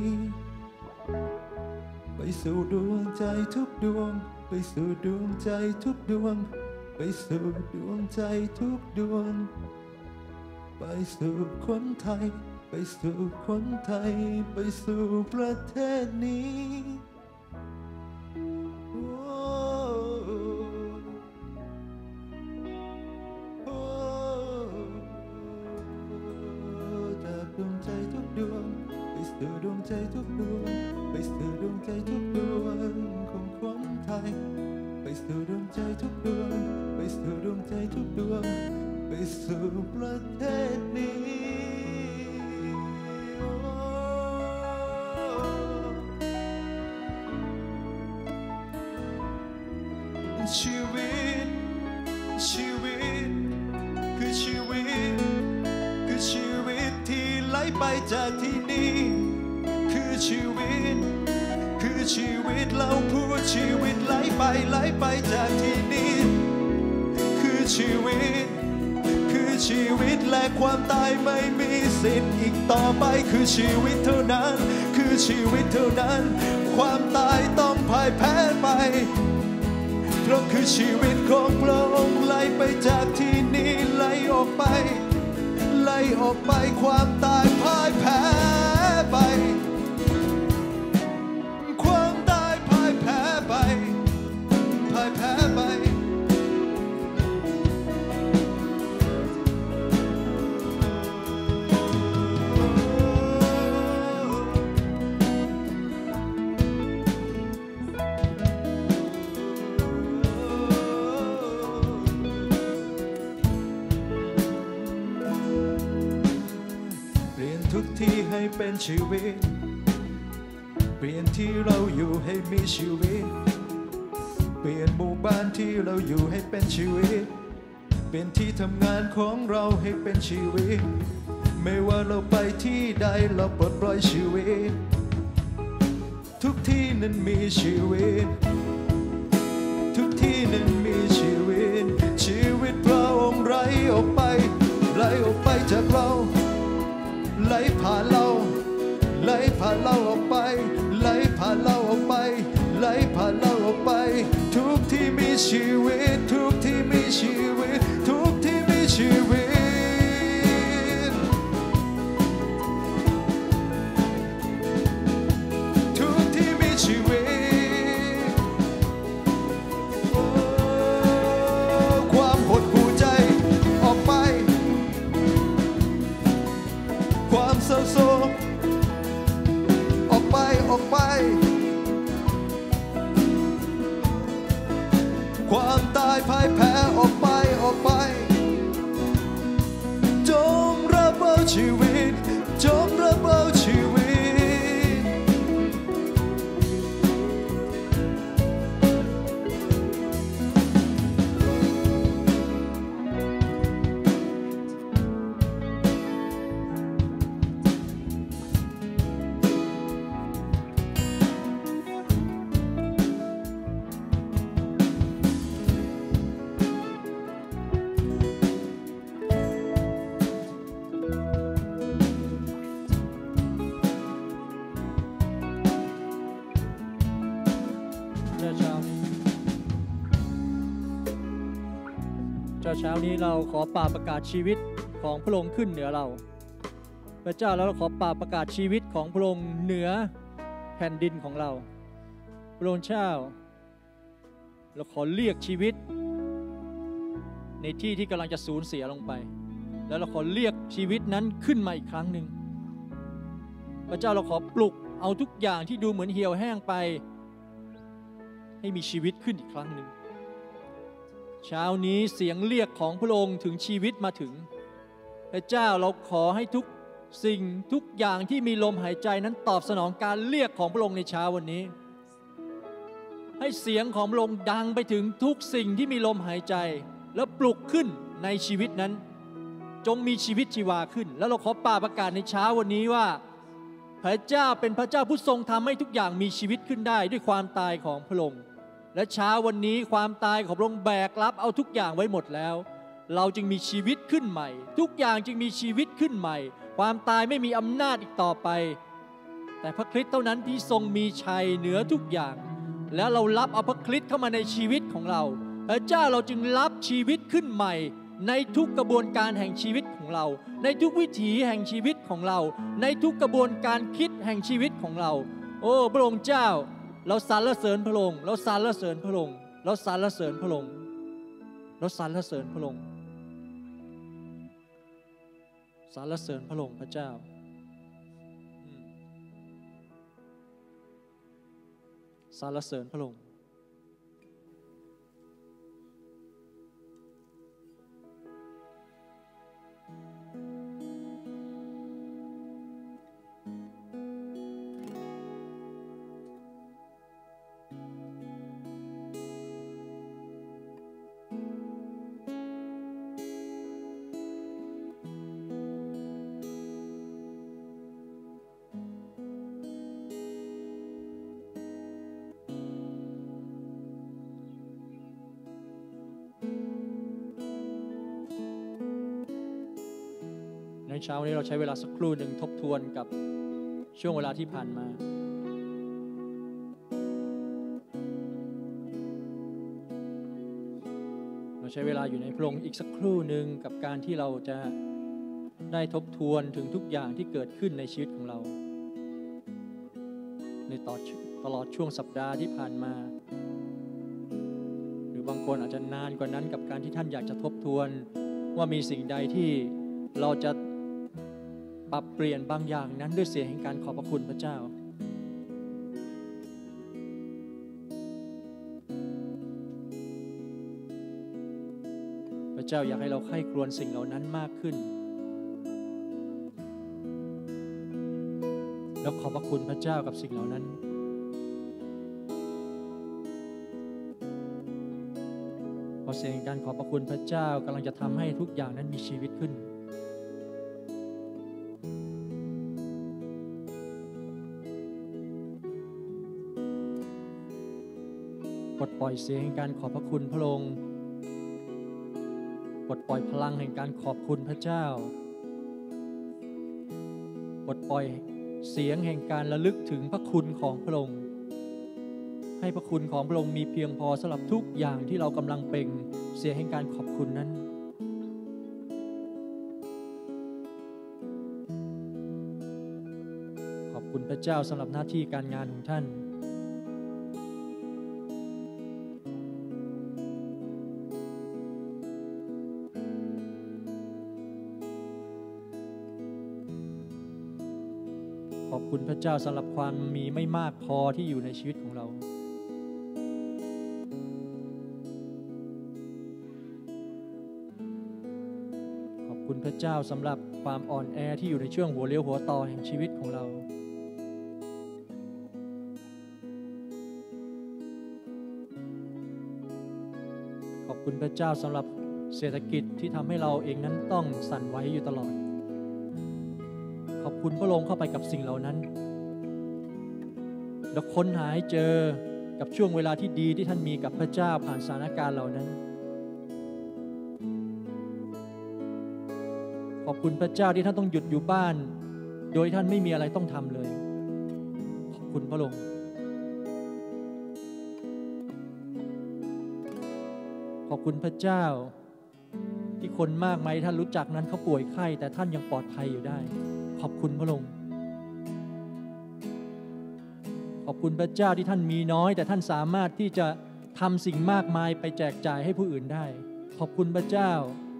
ไปสู่ดวงใจทุกดวงไปสู่ดวงใจทุกดวงไปสู่ดวงใจทุกดวงไปสู่คนไทยไปสู่คนไทยไปสู่ประเทศนี้จากดวงใจทุกดวงไปสู่ดวงใจทุกดวงไปสู่ดวงใจทุกดวงของคนไทยไปสู่ดวงใจทุกดวงไปสู่ดวงใจทุกดวงไปสู่ประเทศนี้ชีวิตคือชีวิตที่ไหลไปจากที่นี่คือชีวิตเราพูดชีวิตไหลไปจากที่นี่คือชีวิตชีวิตและความตายไม่มีสิทธิ์อีกต่อไปคือชีวิตเท่านั้นคือชีวิตเท่านั้นความตายต้องพ่ายแพ้ไปเพราะคือชีวิตของพระองค์ไล่ไปจากที่นี้ไล่ออกไปไล่ออกไปความตายพ่ายแพ้ไปความตายพ่ายแพ้ไปพ่ายแพ้ไปทุกที่ให้เป็นชีวิตเปลี่ยนที่เราอยู่ให้มีชีวิตเปลี่ยนหมู่บ้านที่เราอยู่ให้เป็นชีวิตเปลี่ยนที่ทำงานของเราให้เป็นชีวิตไม่ว่าเราไปที่ใดเราปลดปล่อยชีวิตทุกที่นั้นมีชีวิตทุกที่นั้นมีชีวิตชีวิตพระองค์ไหลออกไปไหลออกไปจากเราไหลผ่านเราไหลผ่านเราออกไปไหลผ่านเราออกไปไหลผ่านเราออกไปทุกที่มีชีวิตทุกที่มีชีวิตทุกที่มีชีวิตทุกที่มีชีวิตความหดหู่ใจออกไปความเศร้าโศกออกไปออกไปความตายพ่ายแพ้ออกไปออกไปจงรับเอาชีวิตจงรับเอาชีวิตเช้านี้เราขอป่าประกาศชีวิตของพระองค์ขึ้นเหนือเราพระเจ้าแล้วเราขอป่าประกาศชีวิตของพระองค์เหนือแผ่นดินของเราพระองค์เจ้าเราขอเรียกชีวิตในที่ที่กำลังจะสูญเสียลงไปแล้วเราขอเรียกชีวิตนั้นขึ้นมาอีกครั้งหนึ่งพระเจ้าเราขอปลุกเอาทุกอย่างที่ดูเหมือนเหี่ยวแห้งไปให้มีชีวิตขึ้นอีกครั้งหนึ่งเช้านี้เสียงเรียกของพระองค์ถึงชีวิตมาถึงพระเจ้าเราขอให้ทุกสิ่งทุกอย่างที่มีลมหายใจนั้นตอบสนองการเรียกของพระองค์ในเช้าวันนี้ให้เสียงของพระองค์ดังไปถึงทุกสิ่งที่มีลมหายใจแล้วปลุกขึ้นในชีวิตนั้นจงมีชีวิตชีวาขึ้นแล้วเราขอประกาศในเช้าวันนี้ว่าพระเจ้าเป็นพระเจ้าผู้ทรงทำให้ทุกอย่างมีชีวิตขึ้นได้ด้วยความตายของพระองค์และเช้าวันนี้ความตายของพระองค์แบกรับเอาทุกอย่างไว้หมดแล้วเราจึงมีชีวิตขึ้นใหม่ทุกอย่างจึงมีชีวิตขึ้นใหม่ความตายไม่มีอำนาจอีกต่อไปแต่พระคริสต์เท่านั้นที่ทรงมีชัยเหนือทุกอย่างแล้วเรารับเอาพระคริสต์เข้ามาในชีวิตของเราพระเจ้าเราจึงรับชีวิตขึ้นใหม่ในทุกกระบวนการแห่งชีวิตของเราในทุกวิถีแห่งชีวิตของเราในทุกกระบวนการคิดแห่งชีวิตของเราโอ้พระองค์เจ้าเราสรรเสริญพระองค์เราสรรเสริญพระองค์เราสรรเสริญพระองค์เราสรรเสริญพระองค์สรรเสริญพระองค์พระเจ้าสรรเสริญพระองค์ในเช้านี้เราใช้เวลาสักครู่หนึ่งทบทวนกับช่วงเวลาที่ผ่านมาเราใช้เวลาอยู่ในพระองค์อีกสักครู่หนึ่งกับการที่เราจะได้ทบทวนถึงทุกอย่างที่เกิดขึ้นในชีวิตของเราในตลอดช่วงสัปดาห์ที่ผ่านมาหรือบางคนอาจจะนานกว่านั้นกับการที่ท่านอยากจะทบทวนว่ามีสิ่งใดที่เราจะปรับเปลี่ยนบางอย่างนั้นด้วยเสียงแห่งการขอบพระคุณพระเจ้าพระเจ้าอยากให้เราใคร่ครวญสิ่งเหล่านั้นมากขึ้นแล้วขอบพระคุณพระเจ้ากับสิ่งเหล่านั้นเพราะเสียงแห่งการขอบพระคุณพระเจ้ากำลังจะทำให้ทุกอย่างนั้นมีชีวิตขึ้นปลดปล่อยเสียงแห่งการขอบพระคุณพระองค์ปลดปล่อยพลังแห่งการขอบคุณพระเจ้าปลดปล่อยเสียงแห่งการระลึกถึงพระคุณของพระองค์ให้พระคุณของพระองค์มีเพียงพอสำหรับทุกอย่างที่เรากำลังเปล่งเสียงแห่งการขอบคุณนั้นขอบคุณพระเจ้าสำหรับหน้าที่การงานของท่านขอบคุณพระเจ้าสำหรับความมีไม่มากพอที่อยู่ในชีวิตของเราขอบคุณพระเจ้าสำหรับความอ่อนแอที่อยู่ในช่วงหัวเลี้ยวหัวต่อแห่งชีวิตของเราขอบคุณพระเจ้าสำหรับเศรษฐกิจที่ทำให้เราเองนั้นต้องสั่นไหวอยู่ตลอดขอบคุณพระองค์เข้าไปกับสิ่งเหล่านั้นแล้วค้นหาให้เจอกับช่วงเวลาที่ดีที่ท่านมีกับพระเจ้าผ่านสถานการณ์เหล่านั้นขอบคุณพระเจ้าที่ท่านต้องหยุดอยู่บ้านโดยท่านไม่มีอะไรต้องทำเลยขอบคุณพระองค์ขอบคุณพระเจ้าที่คนมากมายท่านรู้จักนั้นเขาป่วยไข้แต่ท่านยังปลอดภัยอยู่ได้ขอบคุณพระองค์ขอบคุณพระเจ้าที่ท่านมีน้อยแต่ท่านสามารถที่จะทำสิ่งมากมายไปแจกจ่ายให้ผู้อื่นได้ขอบคุณพระเจ้า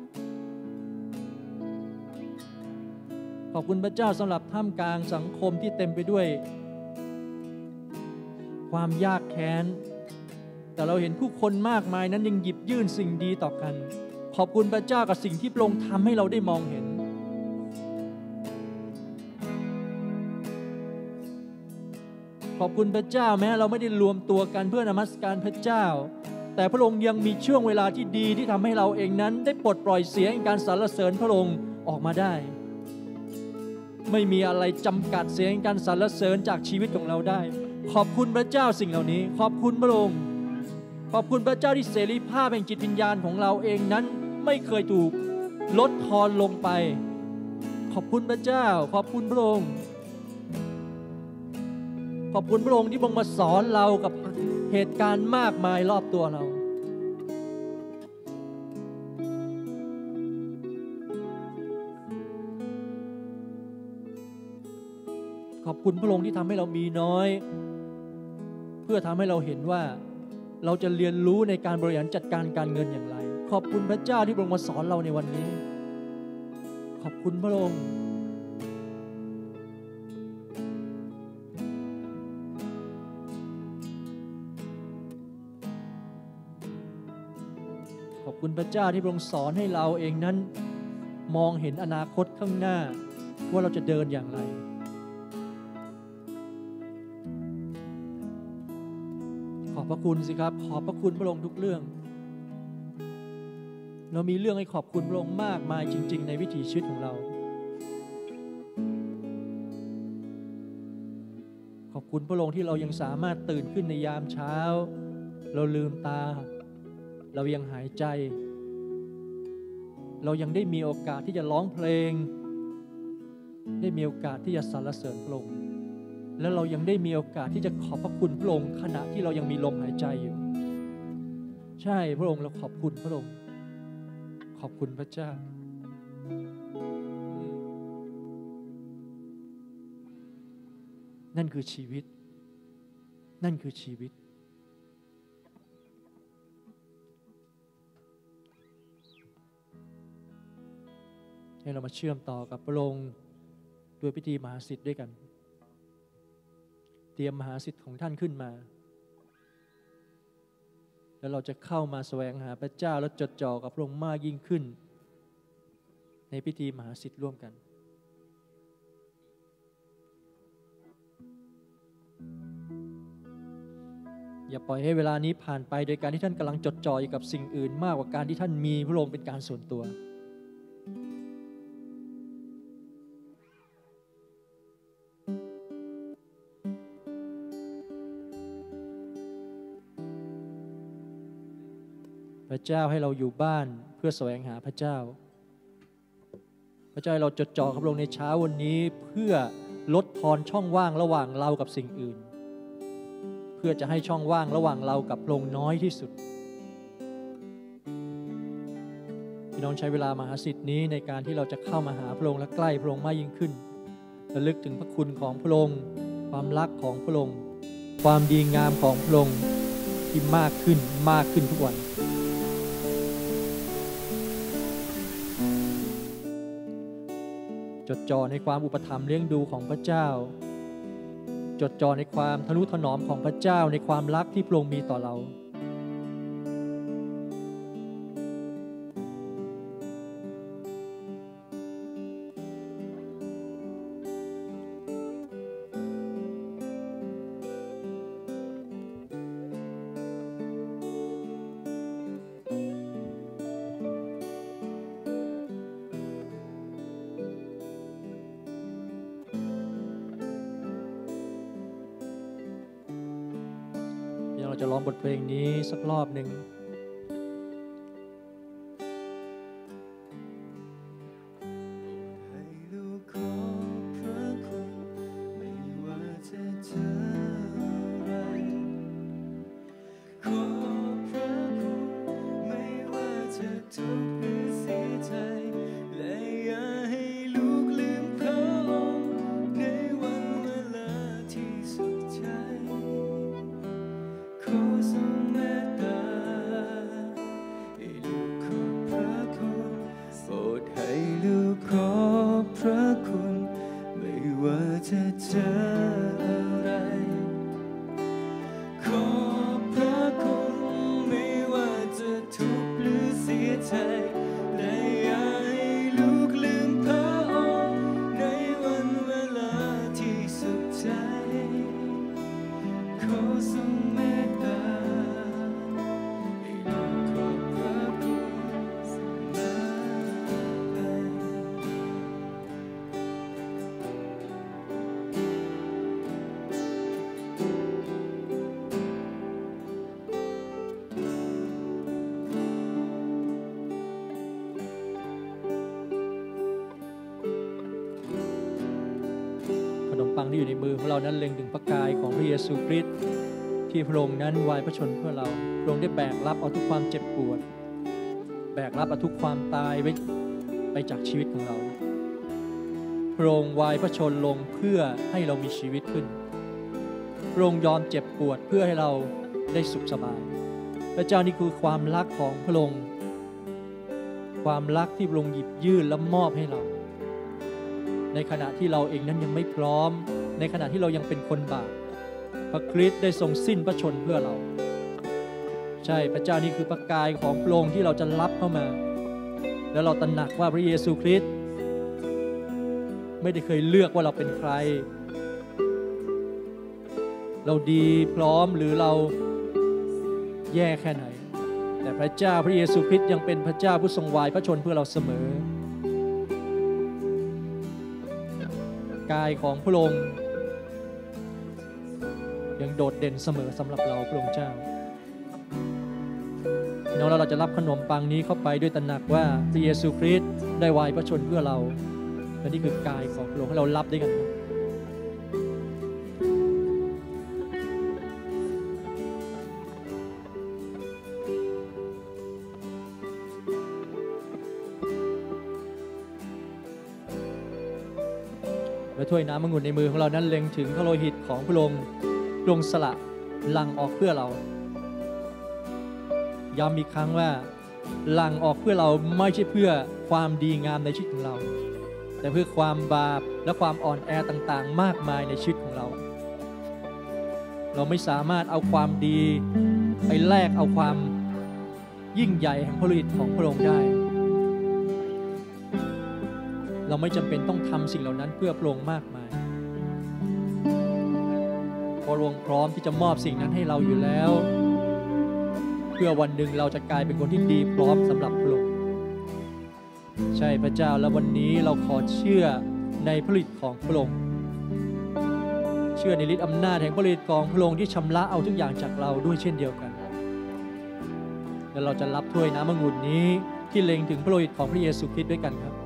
ขอบคุณพระเจ้าสำหรับท่ามกลางสังคมที่เต็มไปด้วยความยากแค้นแต่เราเห็นผู้คนมากมายนั้นยังหยิบยื่นสิ่งดีต่อกันขอบคุณพระเจ้ากับสิ่งที่พระองค์ทำให้เราได้มองเห็นขอบคุณพระเจ้าแม้เราไม่ได้รวมตัวกันเพื่อนมัสการพระเจ้าแต่พระองค์ยังมีช่วงเวลาที่ดีที่ทำให้เราเองนั้นได้ปลดปล่อยเสียงการสรรเสริญพระองค์ออกมาได้ไม่มีอะไรจำกัดเสียงการสรรเสริญจากชีวิตของเราได้ขอบคุณพระเจ้าสิ่งเหล่านี้ขอบคุณพระองค์ขอบคุณพระเจ้าที่เสรีภาพแห่งจิตวิญญาณของเราเองนั้นไม่เคยถูกลดทอนลงไปขอบคุณพระเจ้าขอบคุณพระองค์ขอบคุณพระองค์ที่ทรงมาสอนเรากับเหตุการณ์มากมายรอบตัวเราขอบคุณพระองค์ที่ทำให้เรามีน้อยเพื่อทำให้เราเห็นว่าเราจะเรียนรู้ในการบริหารจัดการการเงินอย่างไรขอบคุณพระเจ้าที่ทรงมาสอนเราในวันนี้ขอบคุณพระองค์ขอบคุณพระเจ้าที่ทรงสอนให้เราเองนั้นมองเห็นอนาคตข้างหน้าว่าเราจะเดินอย่างไรขอบพระคุณสิครับขอบพระคุณพระองค์ทุกเรื่องเรามีเรื่องให้ขอบคุณพระองค์มากมายจริงๆในวิถีชีวิตของเราขอบคุณพระองค์ที่เรายังสามารถตื่นขึ้นในยามเช้าเราลืมตาเรายังหายใจเรายังได้มีโอกาสที่จะร้องเพลงได้มีโอกาสที่จะสรรเสริญพระองค์แล้วเรายังได้มีโอกาสที่จะขอบพระคุณพระองค์ขณะที่เรายังมีลมหายใจอยู่ใช่พระองค์เราขอบคุณพระองค์ขอบคุณพระเจ้านั่นคือชีวิตนั่นคือชีวิตให้เรามาเชื่อมต่อกับพระองค์ด้วยพิธีมหาสิทธิ์ด้วยกันเตรียมมหาสิทธิ์ของท่านขึ้นมาแล้วเราจะเข้ามาแสวงหาพระเจ้าและจดจ่อกับพระองค์มากยิ่งขึ้นในพิธีมหาสิทธิ์ร่วมกันอย่าปล่อยให้เวลานี้ผ่านไปโดยการที่ท่านกำลังจดจ่ออยู่กับสิ่งอื่นมากกว่าการที่ท่านมีพระองค์เป็นการส่วนตัวพระเจ้าให้เราอยู่บ้านเพื่อแสวงหาพระเจ้าพระเจ้าให้เราจดจ่อกับพระองค์ในเช้าวันนี้เพื่อลดทอนช่องว่างระหว่างเรากับสิ่งอื่นเพื่อจะให้ช่องว่างระหว่างเรากับพระองค์น้อยที่สุดพี่น้องใช้เวลามหาสิทธิ์นี้ในการที่เราจะเข้ามาหาพระองค์และใกล้พระองค์มากยิ่งขึ้นระลึกถึงพระคุณของพระองค์ความรักของพระองค์ความดีงามของพระองค์ที่มากขึ้นทุกวันจดจ่อในความอุปถัมภ์เลี้ยงดูของพระเจ้าจดจ่อในความทนุถนอมของพระเจ้าในความรักที่พระองค์มีต่อเราเราจะร้องบทเพลงนี้สักรอบหนึ่งปังที่อยู่ในมือของเรานั้นเล็งถึงพระกายของพระเยซูคริสต์ที่พระองค์นั้นวายพระชนเพื่อเราพระองค์ได้แบกรับเอาทุกความเจ็บปวดแบกรับเอาทุกความตายไปจากชีวิตของเราพระองค์วายพระชนลงเพื่อให้เรามีชีวิตขึ้นพระองค์ยอมเจ็บปวดเพื่อให้เราได้สุขสบายพระเจ้านี่คือความรักของพระองค์ความรักที่พระองค์หยิบยื่นและมอบให้เราในขณะที่เราเองนั้นยังไม่พร้อมในขณะที่เรายังเป็นคนบาปพระคริสต์ได้ทรงสิ้นพระชนเพื่อเราใช่พระเจ้านี่คือพระกายของพระองค์ที่เราจะรับเข้ามาแล้วเราตระหนักว่าพระเยซูคริสต์ไม่ได้เคยเลือกว่าเราเป็นใครเราดีพร้อมหรือเราแย่แค่ไหนแต่พระเจ้าพระเยซูคริสต์ยังเป็นพระเจ้าผู้ทรงวายพระชนเพื่อเราเสมอกายของพระองค์ยังโดดเด่นเสมอสำหรับเราพระองค์เจ้าพี่น้องเราจะรับขนมปังนี้เข้าไปด้วยตระหนักว่าพระเยซูคริสต์ได้วายพระชนเพื่อเราและนี่คือกายของพระองค์ให้เรารับด้วยกันครับและถ้วยน้ำองุ่นในมือของเรานั้นเล็งถึงพระโลหิตของพระองค์ทรงสละหลั่งออกเพื่อเราย้ำอีกครั้งว่าหลั่งออกเพื่อเราไม่ใช่เพื่อความดีงามในชีวิตของเราแต่เพื่อความบาปและความอ่อนแอต่างๆมากมายในชีวิตของเราไม่สามารถเอาความดีไปแลกเอาความยิ่งใหญ่แห่งพระโลหิตของพระองค์ได้เราไม่จำเป็นต้องทำสิ่งเหล่านั้นเพื่อพระองค์มากมายพระองค์พร้อมที่จะมอบสิ่งนั้นให้เราอยู่แล้วเพื่อวันหนึ่งเราจะกลายเป็นคนที่ดีพร้อมสำหรับพระองค์ใช่พระเจ้าและวันนี้เราขอเชื่อในพระฤทธิ์ของพระองค์เชื่อในฤทธิ์อำนาจแห่งพระฤทธิ์ของพระองค์ที่ชำระเอาทุกอย่างจากเราด้วยเช่นเดียวกันและเราจะรับถ้วยน้ำองุ่นนี้ที่เล็งถึงพระโลหิตของพระเยซูคริสต์ด้วยกันครับ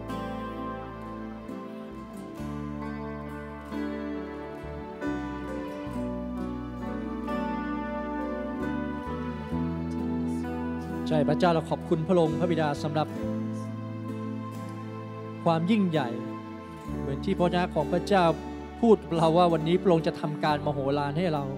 ใช่พระเจ้าเราขอบคุณพระองค์พระบิดาสำหรับความยิ่งใหญ่เหมือนที่พระวจนะของพระเจ้าพูดเราว่าวันนี้พระองค์จะทำการมโหฬารให้เรา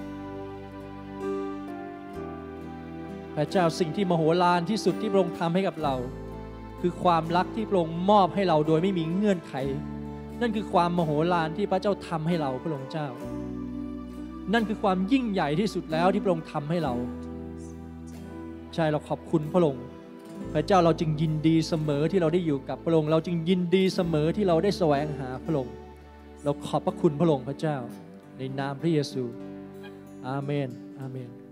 พระเจ้าสิ่งที่มโหฬารที่สุดที่พระองค์ทำให้กับเราคือความรักที่พระองค์มอบให้เราโดยไม่มีเงื่อนไขนั่นคือความมโหฬารที่พระเจ้าทำให้เราพระองค์เจ้านั่นคือความยิ่งใหญ่ที่สุดแล้วที่พระองค์ทำให้เราใช่เราขอบคุณพระองค์พระเจ้าเราจึงยินดีเสมอที่เราได้อยู่กับพระองค์เราจึงยินดีเสมอที่เราได้แสวงหาพระองค์เราขอบพระคุณพระองค์พระเจ้าในนามพระเยซูอาเมนอาเมน